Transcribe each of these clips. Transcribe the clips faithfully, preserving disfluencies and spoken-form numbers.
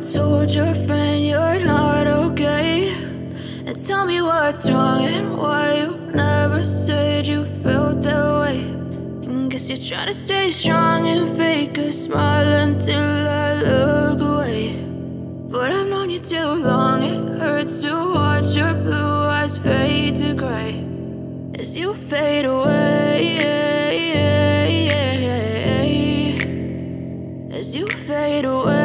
told your friend you're not okay, and tell me what's wrong and why you never said you felt that way. And guess you're trying to stay strong and fake a smile until I look away. But I've known you too long, it hurts to watch your blue eyes fade to gray as you fade away, as you fade away.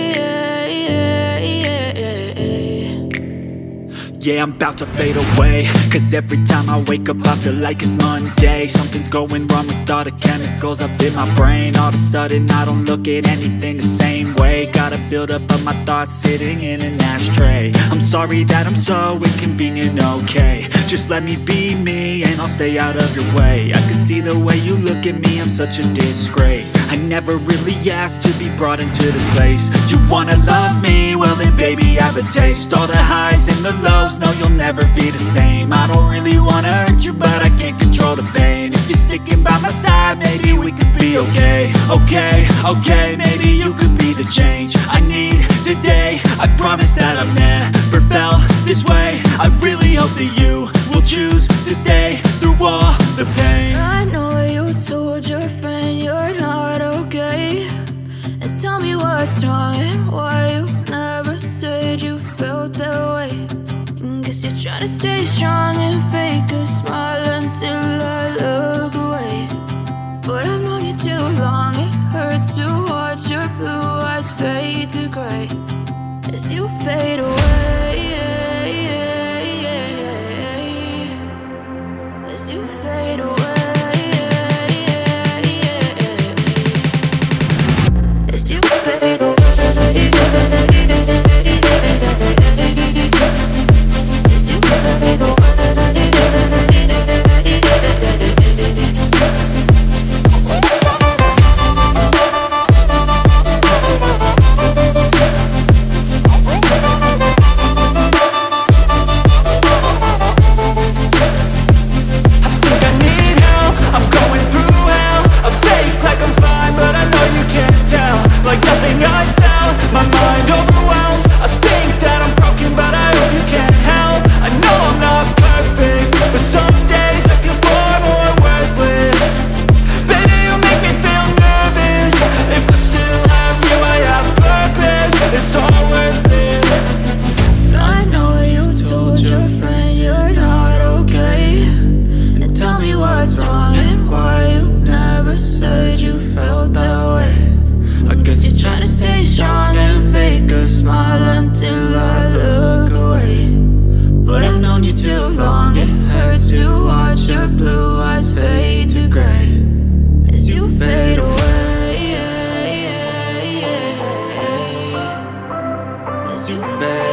Yeah, I'm about to fade away, cause every time I wake up I feel like it's Monday. Something's going wrong with all the chemicals up in my brain. All of a sudden I don't look at anything the same way. Gotta build up of my thoughts sitting in an ashtray. I'm sorry that I'm so inconvenient, okay. Just let me be me and I'll stay out of your way. I can see the way you look at me, I'm such a disgrace. I never really asked to be brought into this place. You wanna love me? Well then baby, have a taste. All the highs and the lows, no, you'll never be the same. I don't really wanna hurt you, but I can't control the pain. If you're sticking by my side, maybe we could be okay. Okay, okay, maybe you could be the change I need today. I promise that I've never felt this way. I really hope that you will choose to stay through all the pain. I know you told your friend you're not okay, and tell me what's wrong and why you never said you felt that way. Guess you're trying to stay strong and fake a smile until I look away. But I've known you too long, it hurts to watch your blue eyes fade to gray as you fade away, as you fade away, as you fade away. You fade